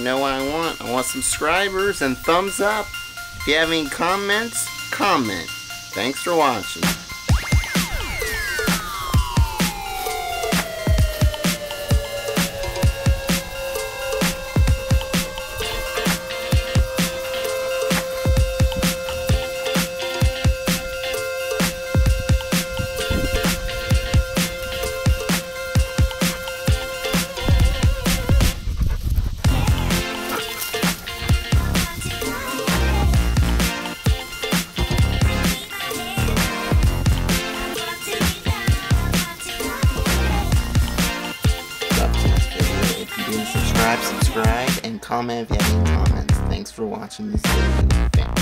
know what I want? I want subscribers and thumbs up. If you have any comments, comment. Thanks for watching. Subscribe and comment if you have any comments. Thanks for watching this video. Thanks.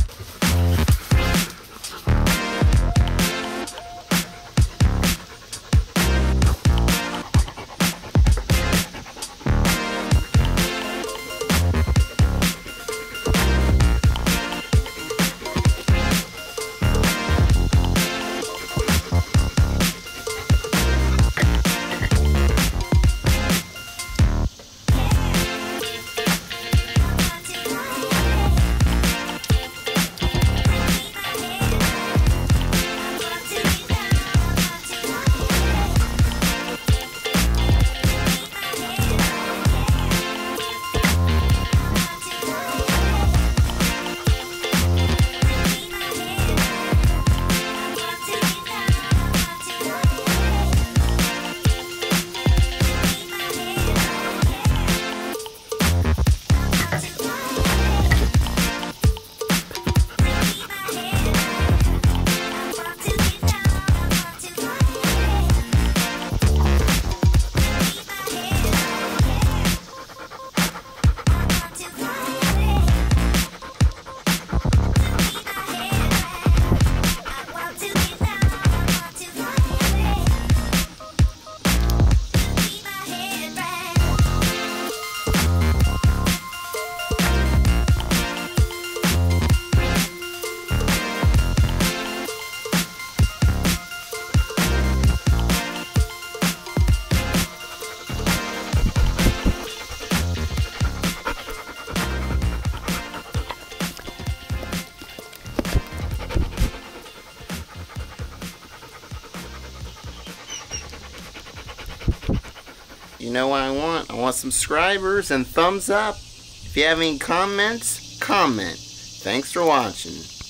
You know what I want? I want subscribers and thumbs up. If you have any comments, comment. Thanks for watching.